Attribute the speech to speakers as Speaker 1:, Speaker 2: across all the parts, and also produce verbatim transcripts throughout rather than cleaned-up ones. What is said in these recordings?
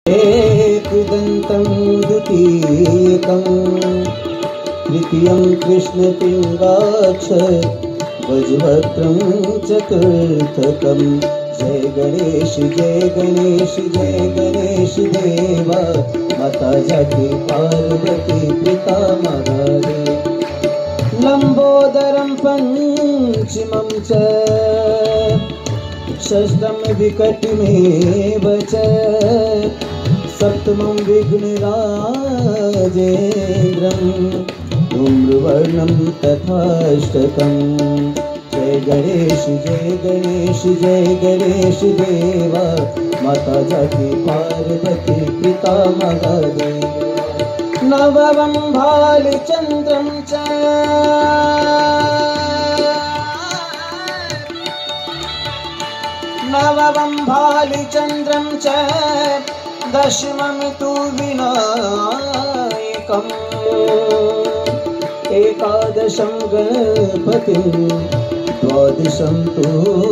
Speaker 1: एकदन्तं द्वितीयकं तृतीयं कृष्णपिङ्गाक्ष वज्रवक्त्रं चतुर्थकं। जय गणेश जय गणेश जय गणेश देवा माता जाकी पार्वती पिता महादेव। लंबोदरं पंचमं च षष्ठं विकटमेव च सप्तमं विघ्नराजेन्द्रं धूम्रवर्णं तथाष्टकं। जय गणेश जय गणेश जय गणेश देवा माता जाकी पार्वती पिता महादेव। नवमं भालचन्द्रं च नवमं भालचन्द्रं च दशमं तु विनायकम्। एकादशं गणपतिं द्वादशं तु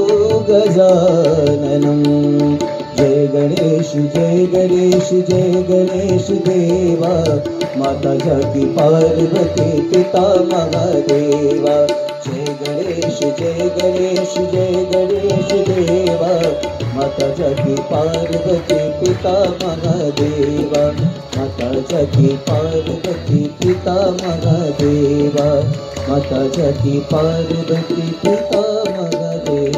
Speaker 1: गजाननं। जय गणेश जय गणेश जय गणेश देवा माता जाकी पार्वती पिता महादेवा। जय गणेश जय गणेश जय गणेश देवा माता जाकी पार्वती पिता महादेवा। माता जाकी पार्वती पिता महादेवा माता जाकी पार्वती पिता महादेवा।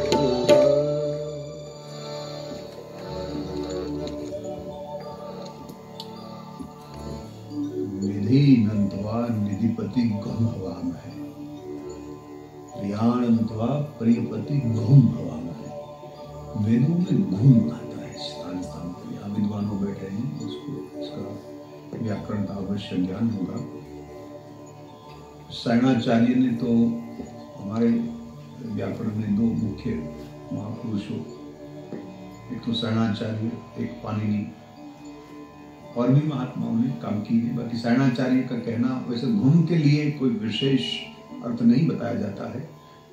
Speaker 2: निधि नंदवा निधिपति गम हवा में है, प्रियानंदवा प्रियपति घूम हवा में है। वेदों में घूम आता है स्थान स्थान पर। यहाँ विद्वानों बैठे हैं, उसको इसका व्याकरण का अवश्य ज्ञान होगा। शरणाचार्य ने तो हमारे व्याकरण में दो मुख्य महापुरुषों, एक तो शरणाचार्य एक पाणिनि, और भी महात्माओं ने काम की है। बाकी शरणाचार्य का कहना वैसे घूम के लिए कोई विशेष अर्थ नहीं बताया जाता है,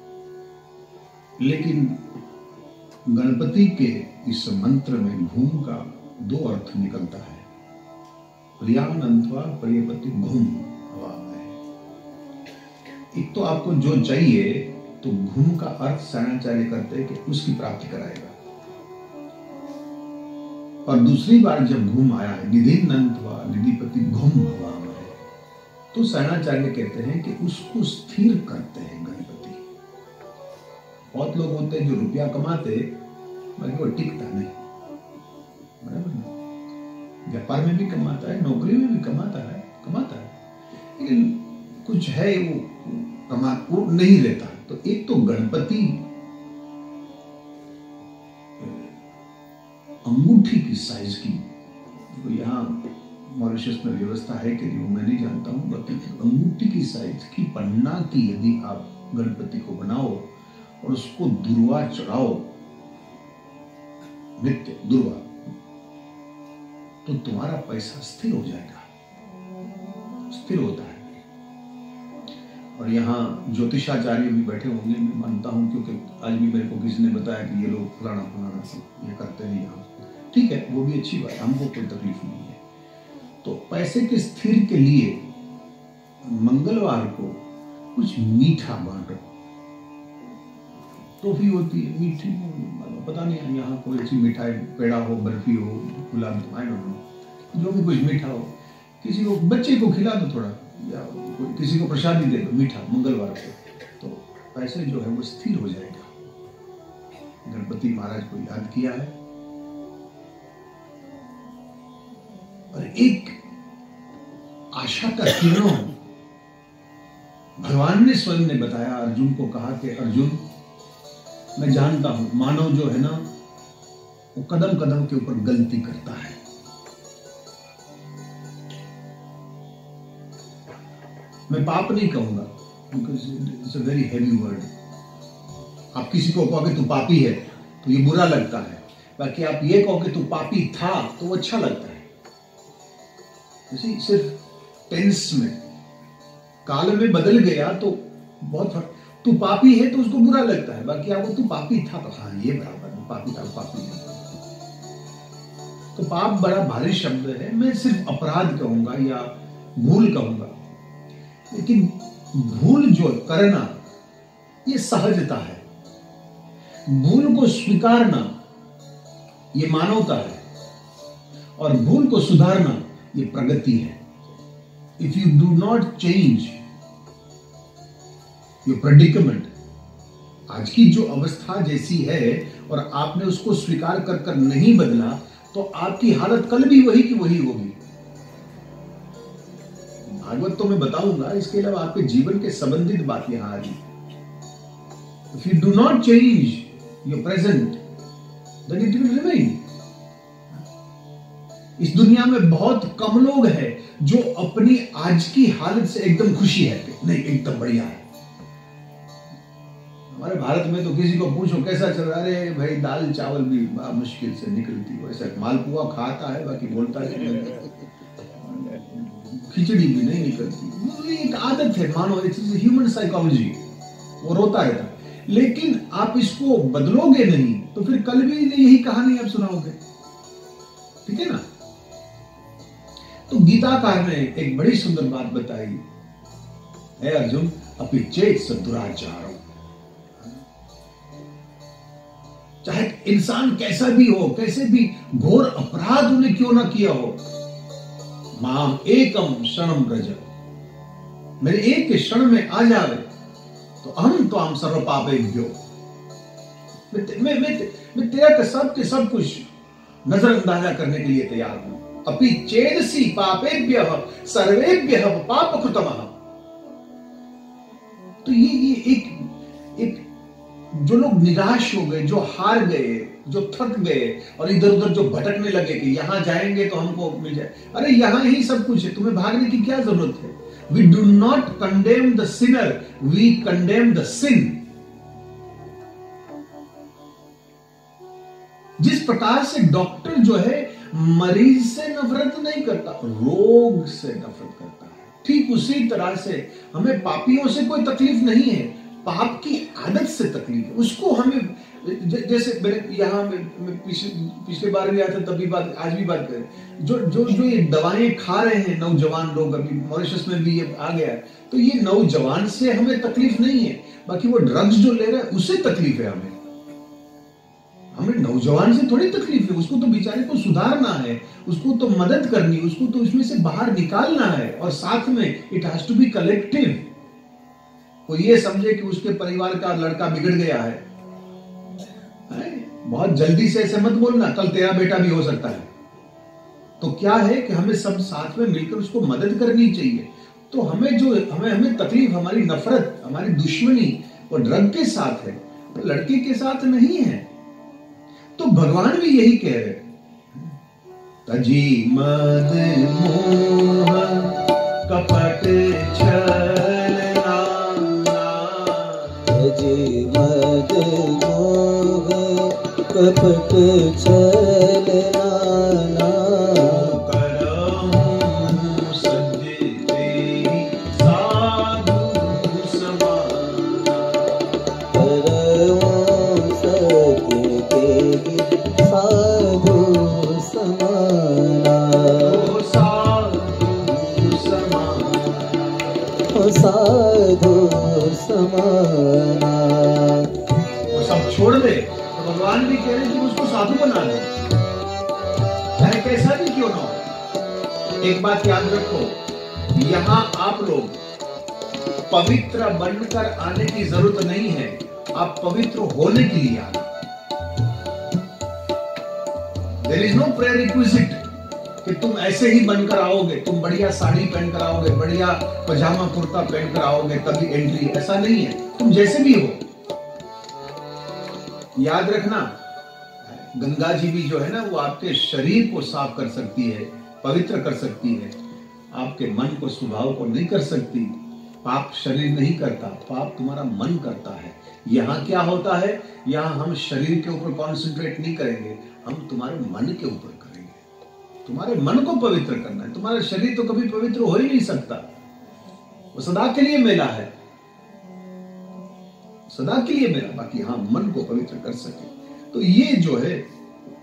Speaker 2: लेकिन गणपति के इस मंत्र में घूम का दो अर्थ निकलता है। प्रियानंदवा प्रियपति घूम हवा में। एक तो आपको जो चाहिए तो घूम का अर्थ शरणाचार्य करते हैं कि उसकी प्राप्ति कराएगा। और दूसरी बार जब घूम आया है निधि नंदवा निधिपति घूम हवा में, तो शरणाचार्य कहते हैं कि उसको स्थिर करते हैं गणपति। बहुत लोग होते हैं जो रुपया कमाते बाकी वो टिकता नहीं, बराबर ना। व्यापार में भी कमाता है, नौकरी में भी कमाता है कमाता है लेकिन कुछ है वो कमा वो नहीं रहता। तो एक तो गणपति अंगूठी की साइज की, तो यहाँ मॉरिशस में व्यवस्था है कि नहीं वो मैं नहीं जानता हूँ, बाकी अंगूठी की साइज की पन्ना की यदि आप गणपति को बनाओ और उसको दुर्वा चढ़ाओ, नित्य दुर्वा, तो तुम्हारा पैसा स्थिर हो जाएगा, स्थिर होता है। और यहाँ ज्योतिषाचार्य भी बैठे होंगे, मैं मानता हूँ, क्योंकि आज भी मेरे को किसी ने बताया कि ये लोग फलाना फलाना ये करते हैं यहाँ। ठीक है, वो भी अच्छी बात, हमको कोई तकलीफ नहीं है। तो पैसे के स्थिर के लिए मंगलवार को कुछ मीठा बांटो। टॉफी होती है मीठी, पता नहीं यहाँ कोई अच्छी मिठाई, पेड़ा हो, बर्फी हो, गुलाब, आई डोंट नो, जो भी कुछ मीठा हो, किसी को बच्चे को खिला दो थोड़ा, या किसी को प्रसादी दे दो मीठा मंगलवार को, तो पैसे जो है वो स्थिर हो जाएगा। गणपति महाराज को याद किया है। और एक आशा का किरणों भगवान ने स्वयं ने बताया, अर्जुन को कहा कि अर्जुन मैं जानता हूं मानव जो है ना वो कदम कदम के ऊपर गलती करता है। मैं पाप नहीं कहूंगा because it's a very heavy word. आप किसी को कहोगे तू पापी है तो ये बुरा लगता है, बाकी आप ये कहोगे तू पापी था तो वो अच्छा लगता है। इसी सिर्फ टेंस में, काल में बदल गया तो बहुत फर्क। तू पापी है तो उसको बुरा लगता है, बाकी आपको तू पापी था तो हाँ ये बराबर, पापी था पापी है। तो पाप बड़ा भारी शब्द है, मैं सिर्फ अपराध कहूंगा या भूल कहूंगा, लेकिन भूल जो करना ये सहजता है, भूल को स्वीकारना ये मानवता है, और भूल को सुधारना ये प्रगति है। If you do not change your predicament, आज की जो अवस्था जैसी है और आपने उसको स्वीकार कर कर नहीं बदला, तो आपकी हालत कल भी वही की वही होगी। भागवत तो मैं बताऊंगा, इसके अलावा आपके जीवन के संबंधित बात यहां आ रही। If you do not change your present, then it will remain. इस दुनिया में बहुत कम लोग हैं जो अपनी आज की हालत से एकदम खुशी है, नहीं एकदम बढ़िया है। हमारे भारत में तो किसी को पूछो कैसा चल रहा है, अरे भाई दाल चावल भी मुश्किल से निकलती है, ऐसा मालपुआ खाता है बाकी बोलता है, खिचड़ी भी नहीं निकलती। एक आदत है, मानो इट्स ह्यूमन साइकोलॉजी, वो रोता रहता है। लेकिन आप इसको बदलोगे नहीं तो फिर कल भी यही कहानी आप सुनाओगे, ठीक है ना। तो गीताकार ने एक बड़ी सुंदर बात बताई है, अर्जुन अपि चेत दुराचारो, चाहे इंसान कैसा भी हो, कैसे भी घोर अपराध उन्हें क्यों ना किया हो, माम एकम क्षणम व्रज, मेरे एक के क्षण में आ जावे तो अहम तो हम सर्व पापेभ्यो, मैं मैं मैं, मैं तेरा का सब के सब कुछ नजरअंदाजा करने के लिए तैयार हूं। अपि चेदसी पापेभ्यः सर्वेभ्यः पापकृतमः। तो ये ये एक एक जो लोग निराश हो गए, जो हार गए, जो थक गए और इधर उधर जो भटकने लगे कि यहां जाएंगे तो हमको मिल जाए, अरे यहां ही सब कुछ है, तुम्हें भागने की क्या जरूरत है। We do not condemn the sinner, we condemn the sin. जिस प्रकार से डॉक्टर जो है मरीज से नफरत नहीं करता, रोग से नफरत करता है, ठीक उसी तरह से हमें पापियों से कोई तकलीफ नहीं है, पाप की आदत से तकलीफ है। उसको हमें जैसे मैंने यहाँ में पिछले पिछले बार भी आया था, तब भी बात, आज भी बात करें, जो जो जो ये दवाएं खा रहे हैं नौजवान लोग, अभी मॉरिशस में भी ये आ गया, तो ये नौजवान से हमें तकलीफ नहीं है, बाकी वो ड्रग्स जो ले रहा है उससे तकलीफ है हमें। हमें नौजवान से थोड़ी तकलीफ है, उसको तो बेचारे को सुधारना है, उसको तो मदद करनी, उसको तो इसमें से बाहर निकालना है, और साथ में it has to be collective. वो ये समझे कि उसके परिवार का लड़का बिगड़ गया है, बहुत जल्दी से ऐसे मत बोलना, कल तेरा बेटा भी हो सकता है। तो क्या है कि हमें सब साथ में मिलकर उसको मदद करनी चाहिए। तो हमें जो हमें हमें तकलीफ, हमारी नफरत, हमारी दुश्मनी वो ड्रग के साथ है, लड़के के साथ नहीं है। तो भगवान भी यही कह रहे, तजी मद मोह कपट छल नाना,
Speaker 1: तजी मद मोह कपट छल नाना,
Speaker 2: करम सज्जते साधु समाना,
Speaker 1: करम सज्जते साधु समाना,
Speaker 2: ओ साधु समाना,
Speaker 1: ओ साधु समाना।
Speaker 2: वो सब छोड़ दे, भगवान भी कह रहे कि उसको साधु बना दे, चाहे कैसा भी क्यों ना हो। एक बात याद रखो, यहां आप लोग पवित्र बनकर आने की जरूरत नहीं है, आप पवित्र होने के लिए आना। देयर इज नो प्रेरिक्विजिट कि तुम ऐसे ही बनकर आओगे, तुम बढ़िया साड़ी पहनकर आओगे, बढ़िया पजामा कुर्ता पहनकर आओगे तभी एंट्री, ऐसा नहीं है। तुम जैसे भी हो, याद रखना, गंगा जी भी जो है ना वो आपके शरीर को साफ कर सकती है, पवित्र कर सकती है, आपके मन को, स्वभाव को नहीं कर सकती। पाप शरीर नहीं करता, पाप तुम्हारा मन करता है। यहाँ क्या होता है, यहाँ हम शरीर के ऊपर कॉन्सेंट्रेट नहीं करेंगे, हम तुम्हारे मन के ऊपर करेंगे। तुम्हारे मन को पवित्र करना है, तुम्हारा शरीर तो कभी पवित्र हो ही नहीं सकता, वो सदा के लिए मेला है, सदा के लिए मेरा, बाकी हाँ मन को पवित्र कर सके। तो ये जो है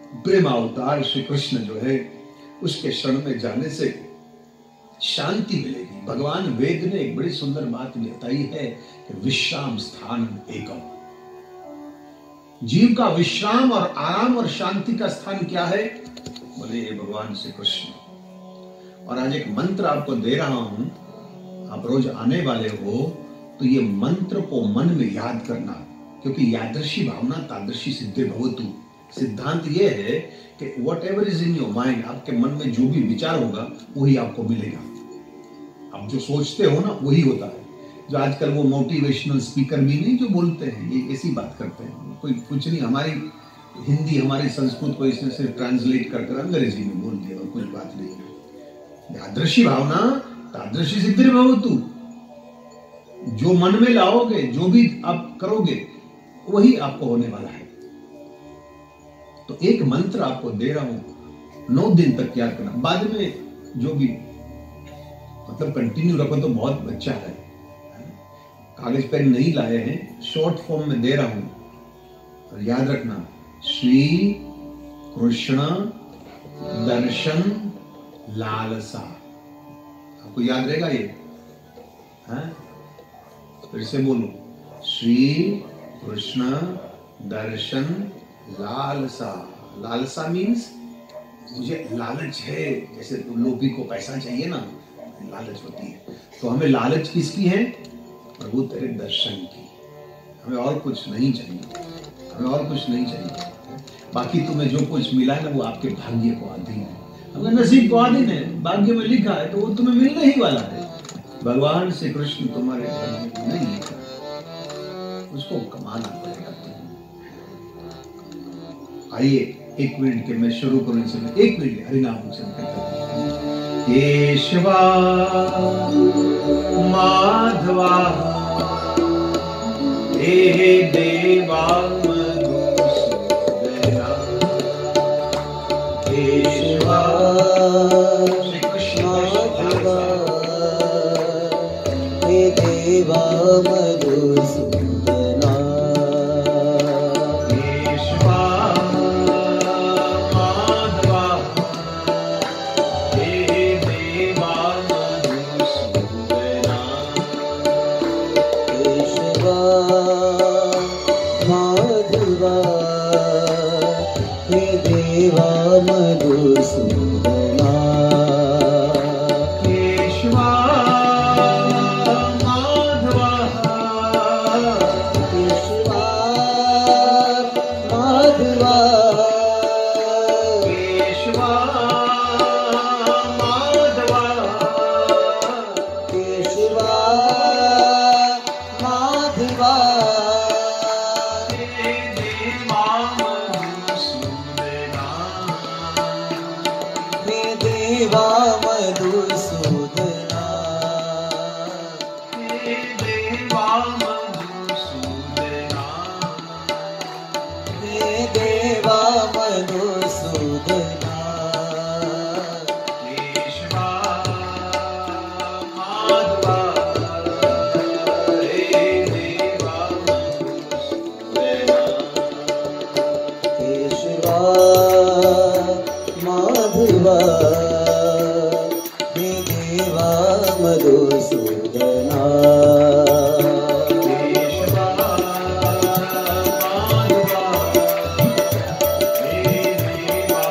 Speaker 2: प्रेम अवतार श्री कृष्ण जो है उसके शरण में जाने से शांति मिलेगी। भगवान वेद ने एक बड़ी सुंदर बात बताई है कि विश्राम स्थान एकम। जीव का विश्राम और आराम और शांति का स्थान क्या है? बोले भगवान श्री कृष्ण। और आज एक मंत्र आपको दे रहा हूं, आप रोज आने वाले हो तो ये मंत्र को मन में याद करना, क्योंकि यादृशी भावना तादृशी सिद्धि भवतु। सिद्धांत ये है कि whatever is in your mind, आपके मन में जो भी विचार होगा वही आपको मिलेगा। आप जो सोचते हो ना वही होता है। जो आजकल वो मोटिवेशनल स्पीकर भी नहीं जो बोलते हैं, ये ऐसी बात करते हैं, कोई कुछ नहीं, हमारी हिंदी हमारी संस्कृत को इसने सिर्फ ट्रांसलेट कर कर अंग्रेजी में बोल दिया और कुछ बात नहीं है। यादृशी भावना तादृशी सिद्धि भवतु। जो मन में लाओगे, जो भी आप करोगे वही आपको होने वाला है। तो एक मंत्र आपको दे रहा हूं, नौ दिन तक याद करना, बाद में जो भी मतलब कंटिन्यू रखो तो बहुत अच्छा है। कागज पेन नहीं लाए हैं, शॉर्ट फॉर्म में दे रहा हूं, और याद रखना, श्री कृष्ण दर्शन लालसा। आपको याद रहेगा ये? है? फिर से बोलो, श्री कृष्ण दर्शन लालसा। लालसा मीन्स मुझे लालच है, जैसे लोभी को पैसा चाहिए ना, लालच होती है। तो हमें लालच किसकी है? प्रभु तेरे दर्शन की। हमें और कुछ नहीं चाहिए, हमें और कुछ नहीं चाहिए। बाकी तुम्हें जो कुछ मिला है ना वो आपके भाग्य को अधीन है, अगर नसीब को अधीन है, भाग्य में लिखा है तो वो तुम्हें मिलने ही वाला है। भगवान श्री कृष्ण तुम्हारे भाग्य में नहीं लिखा, उसको कमाना पड़ेगा तुम्हें। आइए एक मिनट के मैं शुरू करूं, इसे मैं एक मिनट हरिनाम उच्चारण करता हूं। केशवा माधवा हे देवा मधुसूदना। केशवा श्री कृष्ण माधवा
Speaker 1: हे देवा मधुसूदना।
Speaker 2: केशवा माधवा हे देवा मधुसूदना।
Speaker 1: केशवा माधवा हे देवा मधुसूदना।
Speaker 2: केशवा माधवा
Speaker 1: केशवा माधवा
Speaker 2: केशवा माधवा
Speaker 1: केशवा माधवा
Speaker 2: हे देवा मधुसूदना।
Speaker 1: हे देवा मधुसूदना।
Speaker 2: हे देवा मधुसूदना।
Speaker 1: हे देवा मधुसूदना।
Speaker 2: केशवा माधवा हे देवा मधुसूदना।
Speaker 1: केशवा माधवा हे देवा मधुसूदना।
Speaker 2: केशवा माधवा हे देवा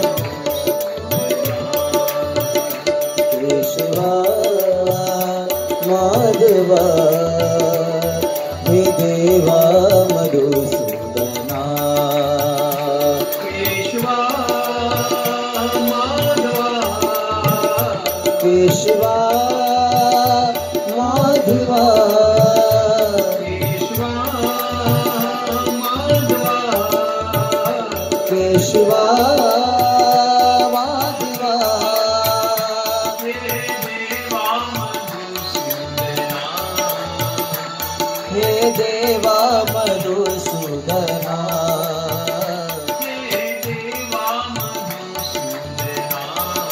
Speaker 2: मधुसूदना।
Speaker 1: केशवा माधवा हे देवा मधुसूदना।
Speaker 2: केशवा माधवा
Speaker 1: केशवा माधवा
Speaker 2: केशवा माधवा
Speaker 1: केशवा माधवा
Speaker 2: हे देवा मधुसूदना।
Speaker 1: हे देवा मधुसूदना।
Speaker 2: हे देवा मधुसूदना।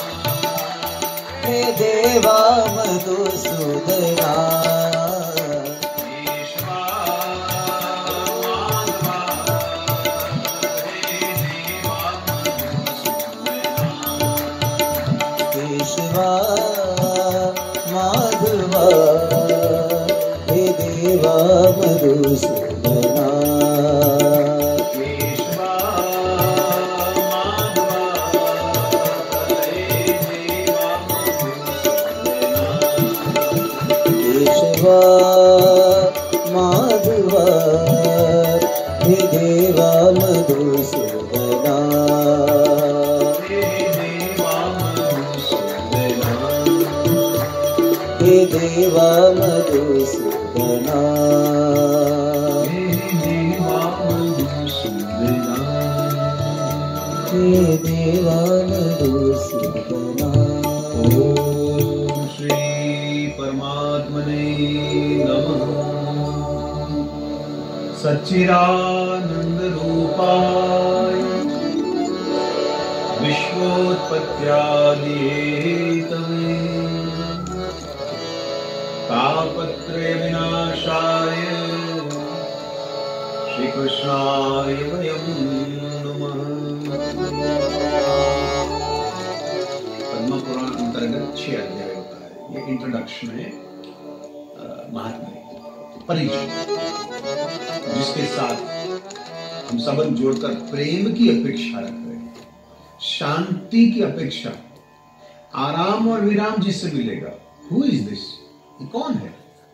Speaker 1: हे देवा मधुसूदना।
Speaker 2: केशवा माधवा हे देवा
Speaker 1: हे देवा मधुसूदना केशवा माधवा हे देवा मधुसूदना हे देवा मधुसूदना हे देवा मधुसूदना।
Speaker 2: ओम श्री परमात्मने नमः। सच्चिदानंद रूपाय विश्वोत्पत्त्यादिहेतवे तापत्रय विनाशाय श्री कृष्णाय वयं नमः। पद्म पुराण अंतर्गत छह अध्याय होता है। ये इंट्रोडक्शन है महात्मा परिचय, जिसके साथ हम संबंध जोड़कर प्रेम की अपेक्षा रख रहे हैं, शांति की अपेक्षा, आराम और विराम जिससे मिलेगा। Who is this? ये कौन है?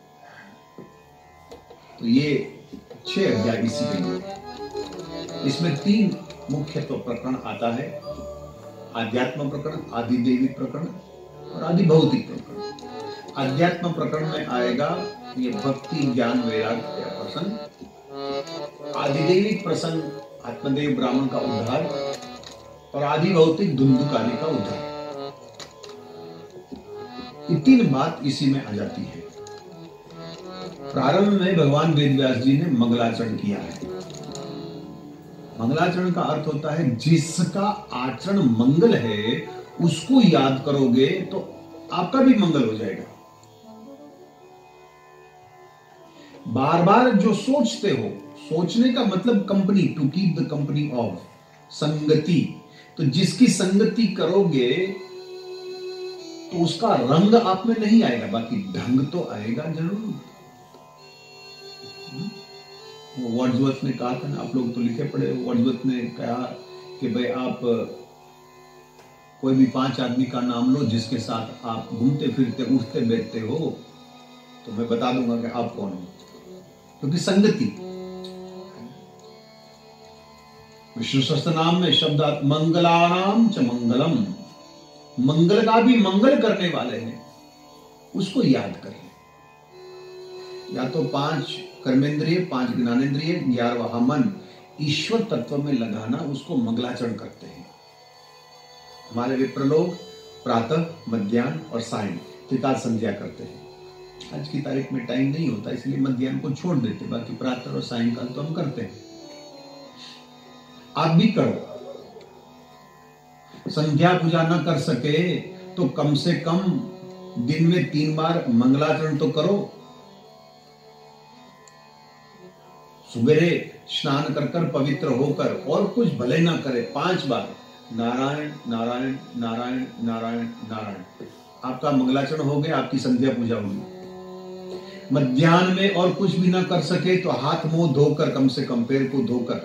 Speaker 2: तो ये छह अध्याय इसी के लिए। इसमें तीन मुख्य तो प्रकरण आता है, आध्यात्म प्रकरण, आदिदेवी प्रकरण और आदि भौतिक प्रकरण। आध्यात्म प्रकरण में आएगा ये भक्ति ज्ञान वैराग्य का प्रसंग, आदिदेवी प्रसंग आत्मदेव ब्राह्मण का उद्धार और आदि भौतिक धुंधुकाली का उद्धार। ये तीन बात इसी में आ जाती है। प्रारंभ में भगवान वेदव्यास जी ने मंगलाचरण किया है। मंगलाचरण का अर्थ होता है जिसका आचरण मंगल है उसको याद करोगे तो आपका भी मंगल हो जाएगा। बार बार जो सोचते हो, सोचने का मतलब company, to keep the company of, संगति। तो जिसकी संगति करोगे तो उसका रंग आप में नहीं आएगा, बाकी ढंग तो आएगा जरूर। वर्ड्सवर्थ ने कहा था ना, आप लोग तो लिखे पड़े, वर्ड्सवर्थ ने कहा कि भाई आप कोई भी पांच आदमी का नाम लो जिसके साथ आप घूमते फिरते उठते बैठते हो, तो मैं बता दूंगा कि आप कौन हो, क्योंकि संगति। विष्णु सहस्त्र नाम में शब्द मंगलानाम च मंगलम, मंगल का भी मंगल करने वाले हैं, उसको याद करें। या तो पांच कर्मेंद्रिय, पांच ज्ञानेंद्रिय, ग्यारहवां मन ईश्वर तत्व में लगाना, उसको मंगलाचरण करते हैं। हमारे विप्र लोग प्रातः, मध्याह्न और सायं त्रिकाल संध्या करते हैं। आज की तारीख में टाइम नहीं होता इसलिए मध्याह्न को छोड़ देते, बाकी प्रातः और सायंकाल तो हम करते हैं। आप भी करो। संध्या पूजा न कर सके तो कम से कम दिन में तीन बार मंगलाचरण तो करो। सुबह स्नान कर कर पवित्र होकर, और कुछ भले ना करे, पांच बार नारायण नारायण नारायण नारायण नारायण, आपका मंगलाचरण हो गया, आपकी संध्या पूजा होगी। मध्याह्न में और कुछ भी ना कर सके तो हाथ मुंह धोकर, कम से कम पैर को धोकर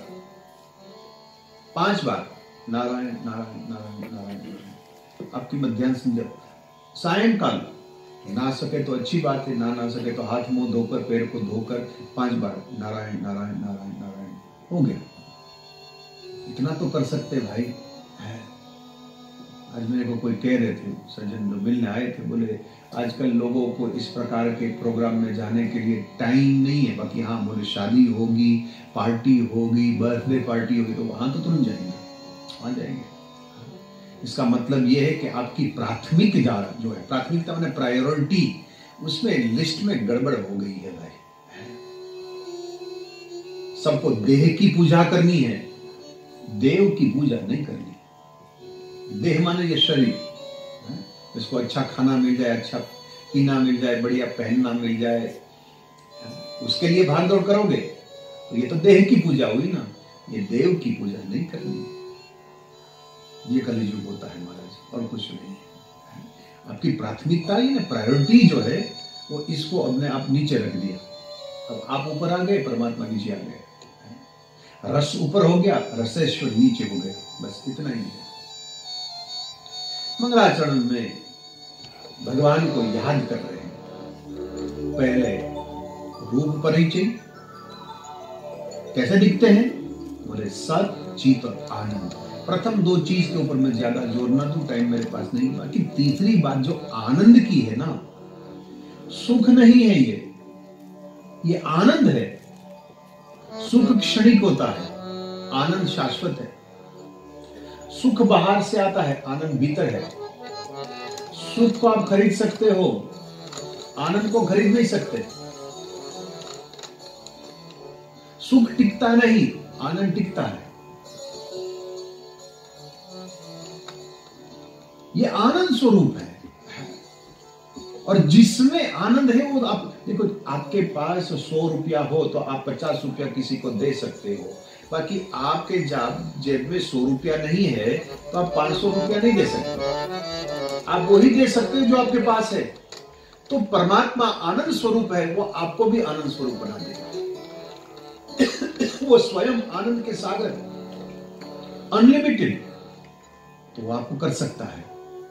Speaker 2: पांच बार नारायण नारायण नारायण नारायण, आपकी मध्याह्न संध्या। सायंकाल ना सके तो अच्छी बात है, ना ना सके तो हाथ मुंह धोकर पैर को धोकर पांच बार नारायण नारायण नारायण नारायण, हो गया। इतना तो कर सकते भाई है। आज मेरे को कोई कह रहे थे, सज्जन जो मिलने आए थे, बोले आजकल लोगों को इस प्रकार के प्रोग्राम में जाने के लिए टाइम नहीं है, बाकी हाँ बोले शादी होगी, पार्टी होगी, बर्थडे पार्टी होगी तो वहां तो तुरंत जाएंगे, वहां जाएंगे। इसका मतलब यह है कि आपकी प्राथमिक जो है, प्राथमिकता मैंने प्रायोरिटी, उसमें लिस्ट में गड़बड़ हो गई है भाई। सबको देह की पूजा करनी है, देव की पूजा नहीं करनी। देह माने ये शरीर, इसको अच्छा खाना मिल जाए, अच्छा पीना मिल जाए, बढ़िया पहनना मिल जाए, उसके लिए भाग दौड़ करोगे तो ये तो देह की पूजा हुई ना, ये देव की पूजा नहीं करनी। ये कलियुग होता है महाराज, और कुछ नहीं। आपकी प्राथमिकता ही ना, प्रायोरिटी जो है वो इसको अपने आप नीचे रख दिया। अब आप ऊपर आ गए, परमात्मा नीचे आ गए। रस ऊपर हो गया, रसेश्वर नीचे हो गए, बस इतना ही है। मंगलाचरण में भगवान को याद कर रहे हैं। पहले रूप परिचय, कैसे दिखते हैं? बोले सत, चित और आनंद। प्रथम दो चीज के ऊपर मैं ज्यादा जोर ना दूं, टाइम मेरे पास नहीं। बाकी तीसरी बात जो आनंद की है ना, सुख नहीं है ये ये आनंद है। सुख क्षणिक होता है, आनंद शाश्वत है। सुख बाहर से आता है, आनंद भीतर है। सुख को आप खरीद सकते हो, आनंद को खरीद नहीं सकते। सुख टिकता नहीं, आनंद टिकता है। ये आनंद स्वरूप है। और जिसमें आनंद है वो आप देखो, आपके पास सौ रुपया हो तो आप पचास रुपया किसी को दे सकते हो। बाकी आपके जब जेब में सौ रुपया नहीं है तो आप पांच सौ रुपया नहीं दे सकते। आप वही दे सकते हो जो आपके पास है। तो परमात्मा आनंद स्वरूप है, वो आपको भी आनंद स्वरूप बना देगा। वो स्वयं आनंद के सागर, अनलिमिटेड, तो वो आपको कर सकता है।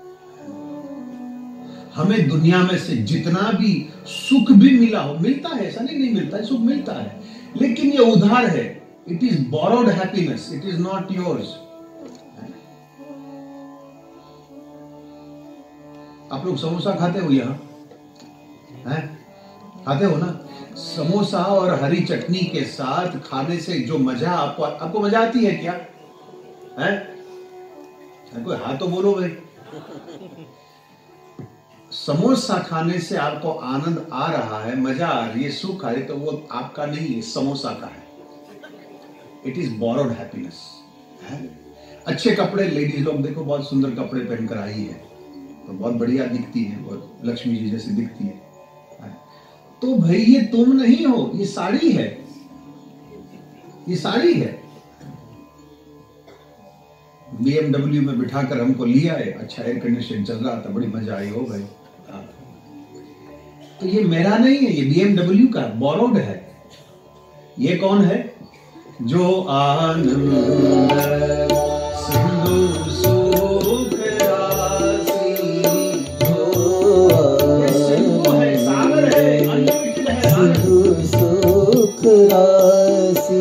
Speaker 2: हमें दुनिया में से जितना भी सुख भी मिला हो, मिलता है, ऐसा नहीं नहीं मिलता है, सुख मिलता है, लेकिन ये उधार है। It is borrowed happiness, it is not yours. आप लोग समोसा खाते हो यहां? हैं? खाते हो ना? समोसा और हरी चटनी के साथ खाने से जो मजा आपको आपको मजा आती है क्या? हैं? कोई हाँ तो बोलो भाई। समोसा खाने से आपको आनंद आ रहा है, मजा आ रही है, सुख आ रही है, तो वो आपका नहीं है, समोसा का है। It is borrowed happiness. अच्छे कपड़े, लेडीज लोग देखो बहुत सुंदर कपड़े पहनकर आई है, तो बहुत बढ़िया दिखती है, बहुत लक्ष्मी जी जैसी दिखती है। तो भाई ये तुम नहीं हो, ये साड़ी है, ये साड़ी है। बीएमडब्ल्यू में बिठाकर हमको लिया है, अच्छा एयर कंडीशन चल रहा था, बड़ी मजा आई हो भाई। तो ये मेरा नहीं है, ये बीएमडब्ल्यू का बोरोड है। ये कौन है? जो आनंद सिंधु सुख राशि, ये सिंधु है, सागर है, अनलिमिटेड है,
Speaker 1: सिंधु सुख राशि।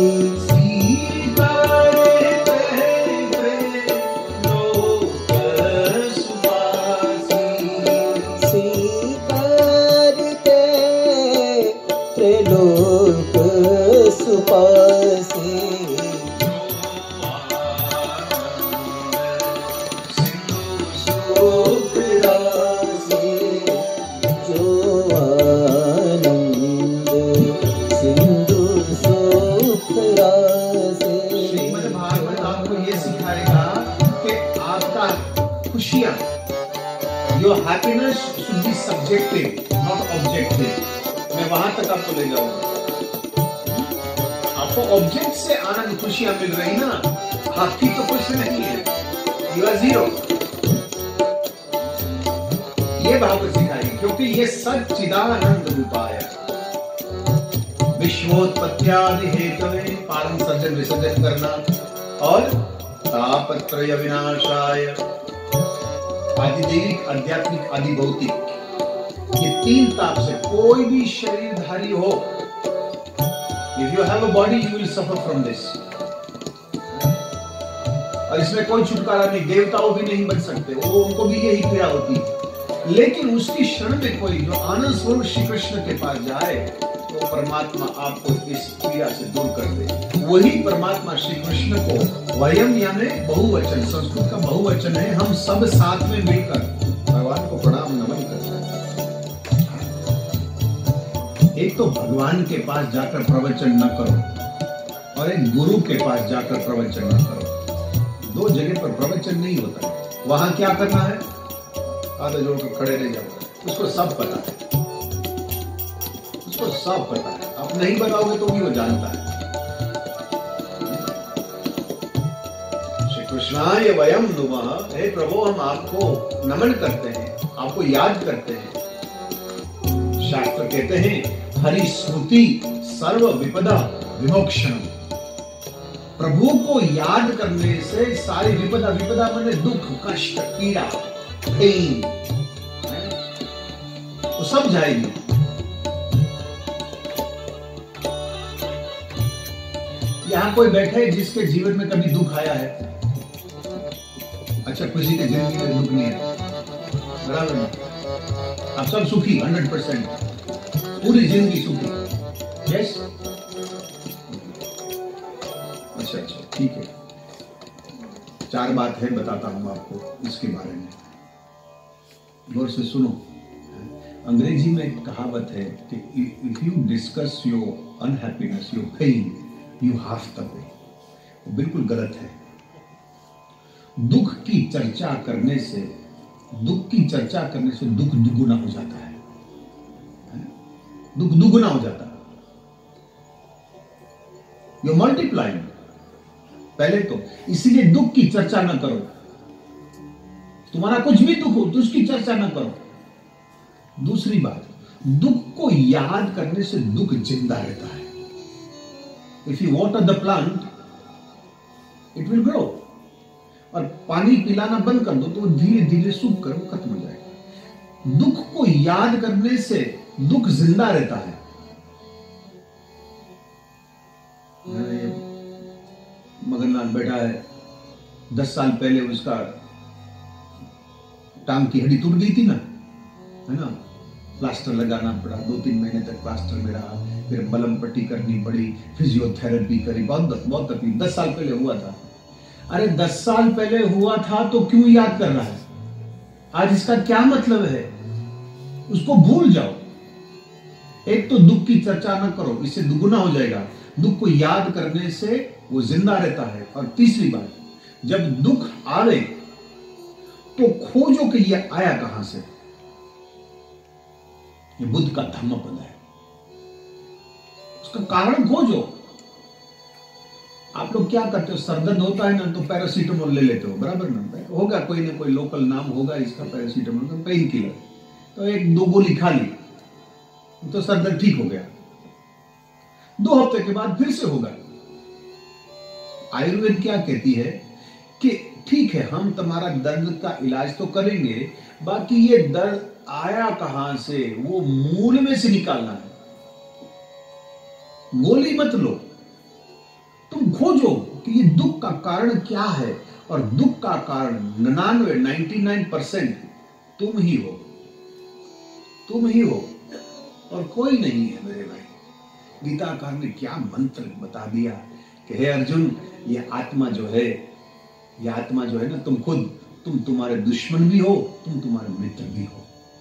Speaker 1: Your happiness should be subjective, not objective. मैं वहां तक आपको ले जाऊंगा। आपको ऑब्जेक्ट से आनंद खुशियां मिल रही ना, आपकी तो कुछ नहीं है, यू आर जीरो। ये भाव सिखाई, क्योंकि ये सच्चिदानंद रूपाय विश्वोत्पत्त्यादि हेतवे पारम सर्जन विसर्जन करना और तापत्रय विनाशाय, आदिदैविक, आध्यात्मिक, आदिभौतिक, ये तीन ताप से कोई भी शरीरधारी हो, if you have a body you will suffer from this. और इसमें कोई छुटकारा नहीं, देवताओं भी नहीं बच सकते, वो उनको भी यही पीड़ा होती है। लेकिन उसकी क्षण में कोई जो आनंद स्वरूप श्री कृष्ण के पास जाए तो परमात्मा आपको इस पीड़ा से दूर कर दे। वही परमात्मा श्री कृष्ण को वयम यानी बहुवचन, संस्कृत का बहुवचन है, हम सब साथ में मिलकर भगवान को प्रणाम नमन करते हैं। एक तो भगवान के पास जाकर प्रवचन न करो और एक गुरु के पास जाकर प्रवचन न करो। दो जगह पर प्रवचन नहीं होता है। वहां क्या करना है? आधा जोड़कर खड़े रह जाओ, उसको सब पता है, उसको सब पता है। आप नहीं बताओगे तो भी वो जानता है। श्री कृष्णाय वयम नुमः, हे प्रभु हम आपको नमन करते हैं, आपको याद करते हैं। शास्त्र कहते हैं हरि स्मृति सर्व विपदा विमोक्षण। प्रभु को याद करने से सारी विपदा, विपदा माने दुख, कष्ट, पीड़ा, पेन, वो सब जाएगी। यहां कोई बैठे है जिसके जीवन में कभी दुख आया है? अच्छा, किसी के जिंदगी में दुख नहीं है, बराबर है? आप सब सुखी, हंड्रेड परसेंट, पूरी जिंदगी सुखी। यस, अच्छा अच्छा, ठीक है। चार बात है, बताता हूं आपको इसके बारे में, गौर से सुनो। अंग्रेजी में एक कहावत है कि if you discuss your unhappiness, your pain, you half the way. वो बिल्कुल गलत है। दुख की चर्चा करने से दुख की चर्चा करने से दुख दुगुना हो जाता है, दुख दुगुना हो जाता है। You multiplying. पहले तो इसीलिए दुख की चर्चा ना करो। तुम्हारा कुछ भी दुख हो तो उसकी चर्चा ना करो। दूसरी बात, दुख को याद करने से दुख जिंदा रहता है। If you water the plant, it will grow. और पानी पिलाना बंद कर दो तो वो धीरे धीरे सूख कर वो खत्म हो जाएगा। दुख को याद करने से दुख जिंदा रहता है। मगनलाल बैठा है, दस साल पहले उसका टांग की हड्डी टूट गई थी ना, है ना, प्लास्टर लगाना पड़ा, दो तीन महीने तक प्लास्टर में रहा, फिर मलम पट्टी करनी पड़ी, फिजियोथेरेपी करी, बहुत बहुत तकलीफ। दस साल पहले हुआ था। अरे दस साल पहले हुआ था तो क्यों याद कर रहा है? आज इसका क्या मतलब है? उसको भूल जाओ। एक तो दुख की चर्चा ना करो, इससे दुगुना हो जाएगा। दुख को याद करने से वो जिंदा रहता है। और तीसरी बात, जब दुख आवे तो खोजो कि ये आया कहां से। ये बुद्ध का धम्म पद है, उसका कारण खोजो। आप लोग क्या करते हो? सरदर्द होता है ना तो पैरासीटामोल ले लेते हो, बराबर ना? होगा कोई ना कोई लोकल नाम होगा इसका, पैरासीटामोल का, पेन किलर। तो एक दो गोली खा ली तो सरदर्द ठीक हो गया। दो हफ्ते के बाद फिर से होगा। आयुर्वेद क्या कहती है कि ठीक है, हम तुम्हारा दर्द का इलाज तो करेंगे, बाकी ये दर्द आया कहां से, वो मूल में से निकालना है। गोली मत लो, तुम खोजो कि ये दुख का कारण क्या है। और दुख का कारण निन्यानवे नाइन्टी नाइन परसेंट तुम ही हो, तुम ही हो और कोई नहीं है मेरे भाई। गीताकार ने क्या मंत्र बता दिया कि हे अर्जुन, ये आत्मा जो है, ये आत्मा जो है ना, तुम खुद, तुम तुम्हारे दुश्मन भी हो, तुम तुम्हारे मित्र भी हो।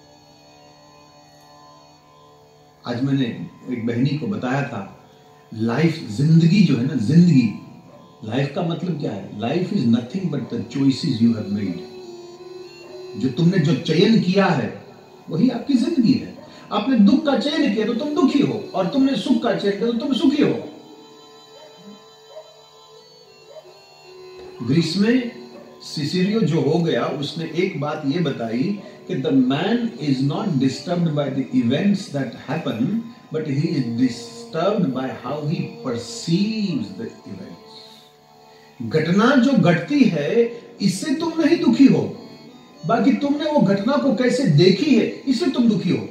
Speaker 1: आज मैंने एक बहनी को बताया था, लाइफ, जिंदगी जो है ना, जिंदगी, लाइफ का मतलब क्या है? Life is nothing but the choices you have made. जो तुमने जो चयन किया है वही आपकी जिंदगी है। आपने दुख का चयन किया तो तुम दुखी हो, और तुमने सुख का चयन किया तो तुम सुखी हो। ग्रीस में सिसिलियो जो हो गया, उसने एक बात ये बताई कि the man is not disturbed by the events that happen, but he is disturbed by how he perceives the events. घटना जो घटती है इससे तुम नहीं दुखी हो, बाकी तुमने वो घटना को कैसे देखी है इससे तुम दुखी हो।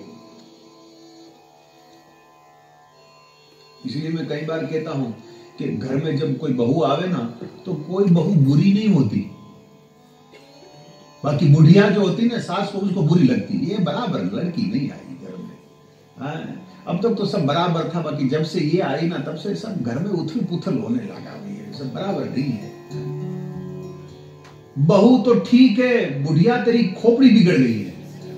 Speaker 1: इसलिए मैं कई बार कहता हूं कि घर में जब कोई बहू आवे ना तो कोई बहू बुरी नहीं होती, बाकी बुढ़िया जो होती ना, सास को, उसको बुरी लगती। ये बराबर लड़की नहीं आई घर में। हाँ, अब तक तो सब बराबर था, बाकी जब से ये आई ना तब से सब घर में उथल पुथल होने लगा। ये सब बराबर नहीं है। बहू तो ठीक है, बुढ़िया तेरी खोपड़ी बिगड़ गई है।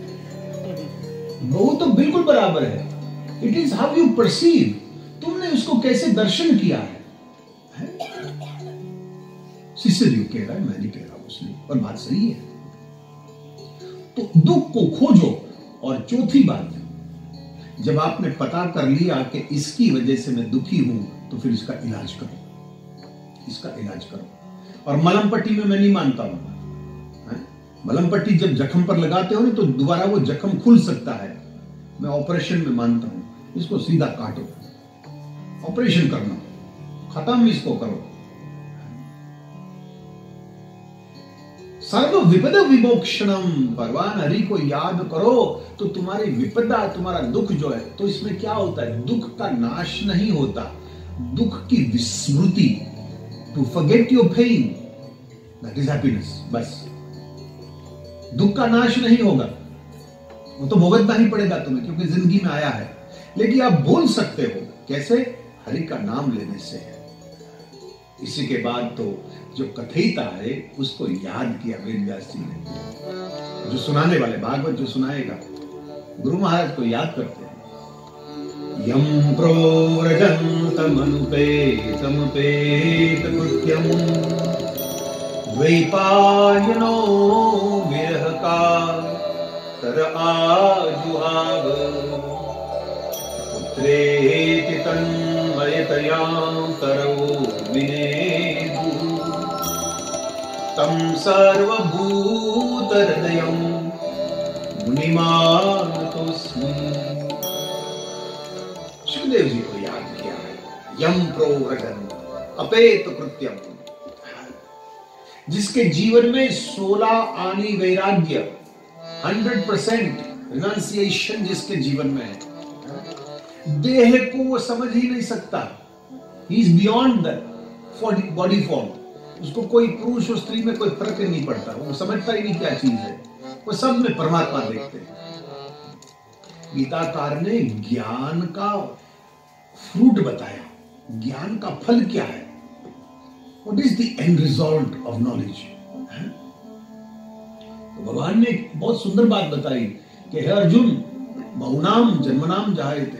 Speaker 1: बहू तो बिल्कुल बराबर है। It is how you perceive, तुमने उसको कैसे दर्शन किया है, है? सिसिलियो कह रहा है, मैं नहीं कह रहा उसने, और बात सही है। तो दुख को खोजो। और चौथी बात, जब आपने पता कर लिया कि इसकी वजह से मैं दुखी हूं, तो फिर इसका इलाज करो, इसका इलाज करो। और मलम पट्टी में मैं नहीं मानता हूं। मलम पट्टी जब जख्म पर लगाते हो ना तो दोबारा वो जख्म खुल सकता है,
Speaker 2: मैं ऑपरेशन में मानता हूं, इसको सीधा काटो, ऑपरेशन करना, खत्म इसको करो। सर्व विपद विमोक्षणम, भगवान हरि को याद करो तो तुम्हारी विपदा, तुम्हारा दुख जो है, तो इसमें क्या होता है, दुख का नाश नहीं होता, दुख की विस्मृति, to forget your pain, that is happiness. बस दुख का नाश नहीं होगा, वो तो भुगतना ही पड़ेगा तुम्हें, क्योंकि जिंदगी में आया है, लेकिन आप बोल सकते हो, कैसे, हरि का नाम लेने से। इसी के बाद तो जो कथयिता है उसको याद किया वेद व्यास जी ने, जो सुनाने वाले, भागवत जो सुनाएगा, गुरु महाराज को याद करते हैं। यम प्रोव्रजन्तम अनुपेतम पेत कृत्यम द्वैपायनो विरह का तर आजुहाव पुत्रेति तन्मयतया तरवो विनेदु तम सर्वभूत हृदयं मुनिमानतोऽस्मि। सुखदेव जी को याद किया है। यम प्रोव्रजन अपेत कृत्यम, जिसके जीवन में सोलह आनी वैराग्य, हंड्रेड परसेंट रिनाउंसिएशन जिसके जीवन में है, देह को वो समझ ही नहीं सकता, he is beyond the body form, उसको कोई पुरुष और स्त्री में कोई फर्क नहीं पड़ता, वो समझता ही नहीं क्या चीज है, वो सब में परमात्मा देखते हैं। गीताकार ने ज्ञान का फ्रूट बताया, ज्ञान का फल क्या है, what is the end result of knowledge. तो भगवान ने एक बहुत सुंदर बात बताई कि हे अर्जुन, बहुनाम जन्मनाम जायते,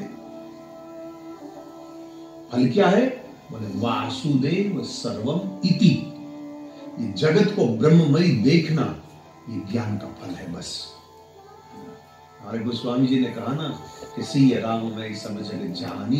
Speaker 2: फल क्या है, बोले वासुदेव सर्वम इति, ये जगत को ब्रह्ममयी देखना, ये ज्ञान का फल है। बस हमारे गोस्वामी जी ने कहा ना कि सी राम मैं समझ जानी,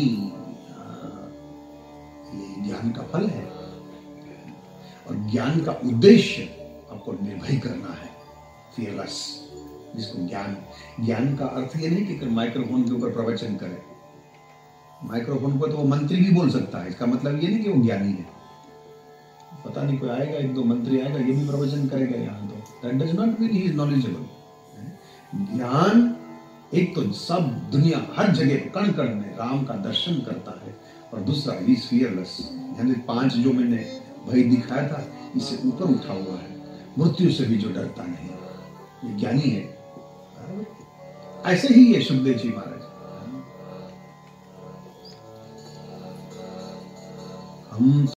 Speaker 2: ये ज्ञान का फल है। और ज्ञान का उद्देश्य आपको निर्भय करना है, फियरलेस, जिसको ज्ञान, ज्ञान का अर्थ ये नहीं कि माइक्रोफोन के ऊपर प्रवचन करे, माइक्रोफोन पर तो वो मंत्री भी बोल सकता है, इसका मतलब ये नहीं कि वो ज्ञानी है। पता नहीं कोई आएगा, एक दो मंत्री आएगा, ये भी प्रवचन करेगा यहाँ, तो that does not mean he is knowledgeable. ज्ञान एक तो सब दुनिया हर जगह कण कण में राम का दर्शन करता है, और दूसरा ही इज फियरलेस, यानी पांच जो मैंने भय दिखाया था, इससे ऊपर उठा हुआ है, मृत्यु से भी जो डरता नहीं, ये ज्ञानी है। ऐसे ही है सुखदेव जी महाराज। हम